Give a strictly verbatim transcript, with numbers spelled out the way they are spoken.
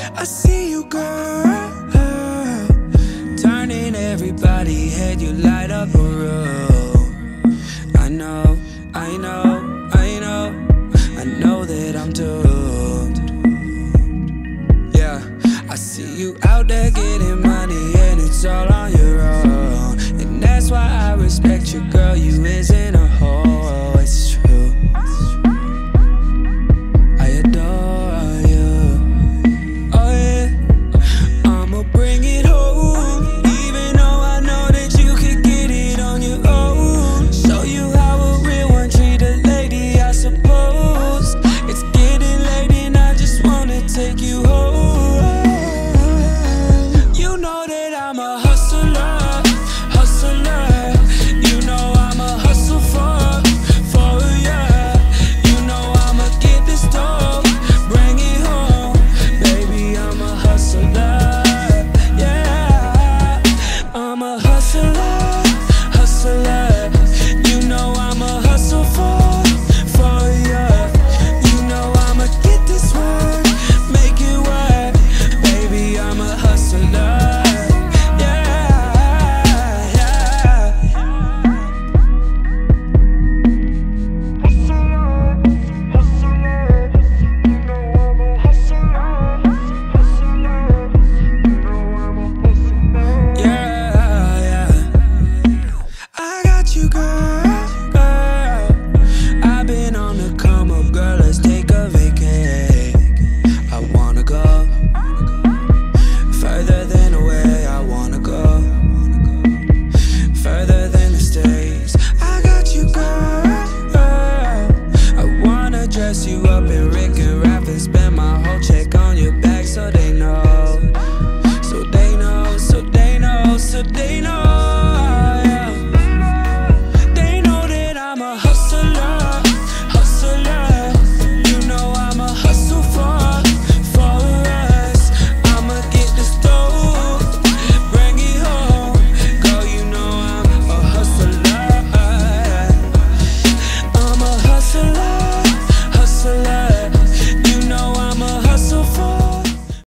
I see you, girl, turning everybody head, you light up a room. I know, I know, I know, I know that I'm doomed. Yeah, I see you out there getting money and it's all on your own. And that's why I respect you, girl, you isn't a hoe.